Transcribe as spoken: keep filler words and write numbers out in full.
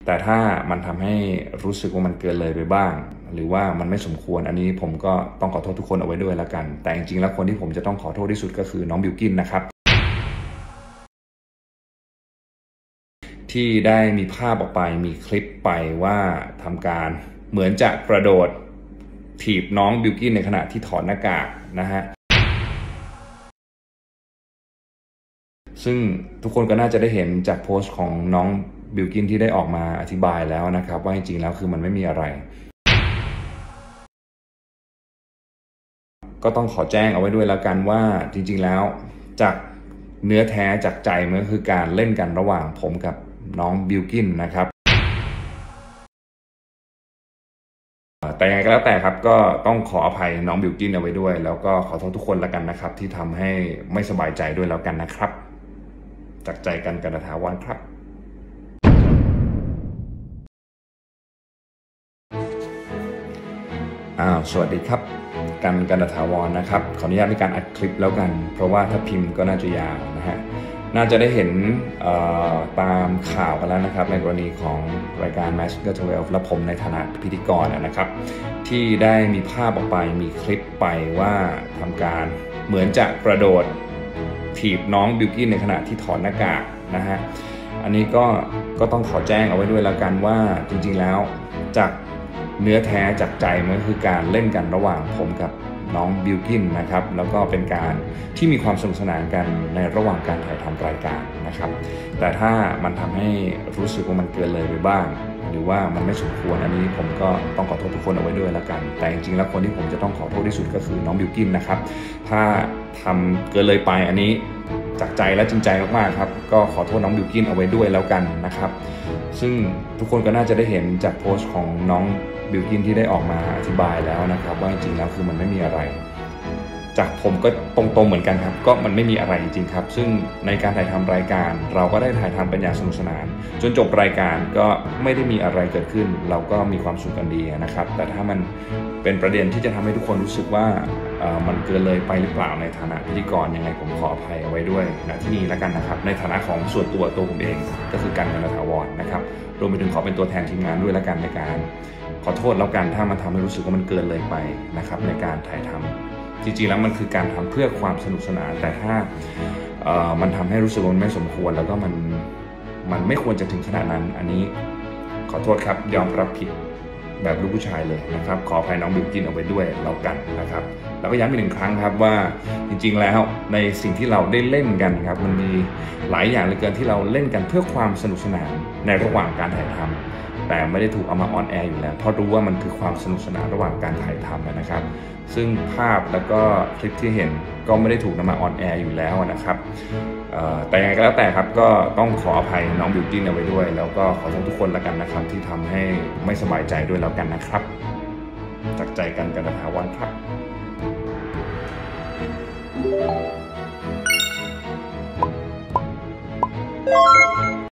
แต่ถ้ามันทำให้รู้สึกว่ามันเกินเลยไปบ้างหรือว่ามันไม่สมควรอันนี้ผมก็ต้องขอโทษทุกคนเอาไว้ด้วยแล้วกันแต่จริงๆแล้วคนที่ผมจะต้องขอโทษที่สุดก็คือน้องบิลกินนะครับที่ได้มีภาพออกไปมีคลิปไปว่าทำการเหมือนจะกระโดดถีบน้องบิลกินในขณะที่ถอดหน้ากากนะฮะซึ่งทุกคนก็น่าจะได้เห็นจากโพสต์ของน้องบิลกินที่ได้ออกมาอธิบายแล้วนะครับว่าจริงๆแล้วคือมันไม่มีอะไรก็ต้องขอแจ้งเอาไว้ด้วยแล้วกันว่าจริงๆแล้วจากเนื้อแท้จากใจมันก็คือการเล่นกันระหว่างผมกับน้องบิลกินนะครับแต่ยังไงก็แล้วแต่ครับก็ต้องขออภัยน้องบิลกินเอาไว้ด้วยแล้วก็ขอโทษทุกคนแล้วกันนะครับที่ทำให้ไม่สบายใจด้วยแล้วกันนะครับจากใจกันกันถาวรครับอ้าวสวัสดีครับกันกันถาวรนะครับขออนุญาตในการอัดคลิปแล้วกันเพราะว่าถ้าพิมพ์ก็น่าจะยาวนะฮะน่าจะได้เห็นตามข่าวกันแล้วนะครับในกรณีของรายการ Mask สิบสองและผมในฐานะพิธีกรนะครับที่ได้มีภาพออกไปมีคลิปไปว่าทำการเหมือนจะกระโดดถีบน้องบิลกินในขณะที่ถอดหน้ากากนะฮะอันนี้ก็ก็ต้องขอแจ้งเอาไว้ด้วยแล้วกันว่าจริงๆแล้วจากเนื้อแท้จากใจมันก็คือการเล่นกันระหว่างผมกับน้องบิลกินนะครับแล้วก็เป็นการที่มีความสนุกสนานกันในระหว่างการถ่ายทำรายการนะครับแต่ถ้ามันทำให้รู้สึกว่ามันเกินเลยไปบ้างหรือว่ามันไม่สมควรอันนี้ผมก็ต้องขอโทษทุกคนเอาไว้ด้วยแล้วกันแต่จริงๆแล้วคนที่ผมจะต้องขอโทษที่สุดก็คือน้องบิลกินนะครับถ้าทำเกินเลยไปอันนี้จากใจและจริงใจมากๆครับก็ขอโทษน้องบิลกินเอาไว้ด้วยแล้วกันนะครับซึ่งทุกคนก็น่าจะได้เห็นจากโพสต์ของน้องบิลกินที่ได้ออกมาอธิบายแล้วนะครับว่าจริงๆแล้วคือมันไม่มีอะไรจากผมก็ตรงๆเหมือนกันครับก็มันไม่มีอะไรจริงๆครับซึ่งในการถ่ายทำรายการเราก็ได้ถ่ายทำเป็นอย่างสนุกสนานจนจบรายการก็ไม่ได้มีอะไรเกิดขึ้นเราก็มีความสุขกันดีนะครับแต่ถ้ามันเป็นประเด็นที่จะทำให้ทุกคนรู้สึกว่ามันเกินเลยไปหรือเปล่าในฐานะพิธีกรยังไงผมขออภัยเอาไว้ด้วยณที่นี้แล้วกันนะครับในฐานะของส่วนตัวตัวผมเองก็คือกันกันถาวรนะครับรวมไปถึงขอเป็นตัวแทนทีมงานด้วยแล้วกันในการขอโทษแล้วกันถ้ามันทำให้รู้สึกว่ามันเกินเลยไปนะครับในการถ่ายทำจริงๆแล้วมันคือการทำเพื่อความสนุกสนานแต่ถ้ามันทำให้รู้สึกว่ามันไม่สมควรแล้วก็มันมันไม่ควรจะถึงขนาดนั้นอันนี้ขอโทษครับยอมรับผิดแบบลูกผู้ชายเลยนะครับขออภัยน้องบิลกินเอาไว้ด้วยแล้วกันนะครับแล้วก็ย้ำอีกหนึ่งครั้งครับว่าจริงๆแล้วในสิ่งที่เราได้เล่นกันครับมันมีหลายอย่างเหลือเกินที่เราเล่นกันเพื่อความสนุกสนานในระหว่างการถ่ายทำแต่ไม่ได้ถูกเอามาออนแอร์อยู่แล้วเพราะรู้ว่ามันคือความสนุกสนานระหว่างการถ่ายทำนะครับซึ่งภาพแล้วก็คลิปที่เห็นก็ไม่ได้ถูกนำมาออนแอร์อยู่แล้วนะครับแต่ยังไงก็แล้วแต่ครับก็ต้องขออภัยน้องบิวตี้เอาไว้ด้วยแล้วก็ขอโทษทุกคนแล้วกันนะครับที่ทำให้ไม่สบายใจด้วยแล้วกันนะครับจากใจกันกันถาวรครับ